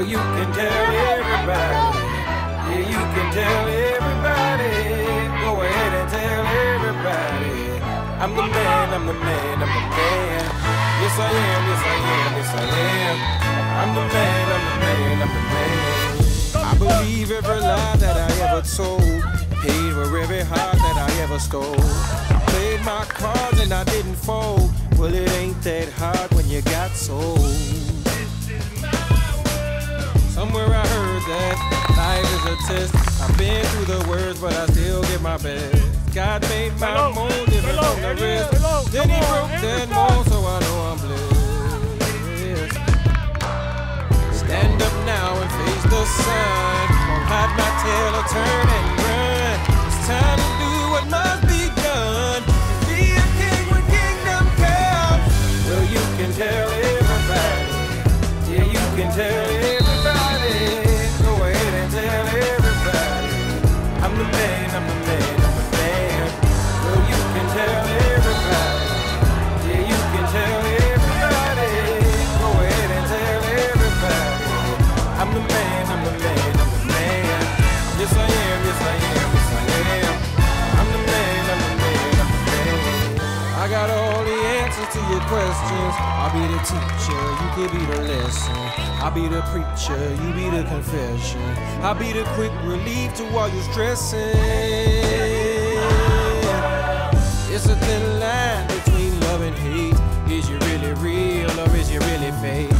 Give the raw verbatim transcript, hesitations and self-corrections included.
you can tell everybody. Yeah, you can tell everybody. Go ahead and tell everybody. I'm the man, I'm the man, I'm the man. Yes I am, yes I am, yes I am. I'm the man, I'm the man, I'm the man. I believe every lie that I ever told. Paid for every heart that I ever stole. I played my cards and I didn't fold. Well, it ain't that hard when you got sold. Somewhere I heard that life is a test. I've been through the worst, but I still give my best. God made my mold different from the rest. Then he broke that mold, so I know I'm blessed. Stand up now and face the sun. Won't hide my tail or turn and run. It's time to do what must be done. Be a king when kingdom comes. Well, you can tell everybody. Yeah, you can tell everybody. Go ahead and tell everybody. I'm the man, I'm the man, I'm the man. Well, you can tell everybody. Yeah, you can tell everybody. Go ahead and tell everybody. I'm the man, I'm the man, I'm the man. Yes I am, yes I am, yes I am. I'm the man, I'm the man, I'm the man. I got all the answers to your questions. I'll be the teacher, you could be the lesson. I'll be the preacher, you be the confession. I'll be the quick relief to all your stressing. It's a thin line between love and hate. Is you really real or is you really fake?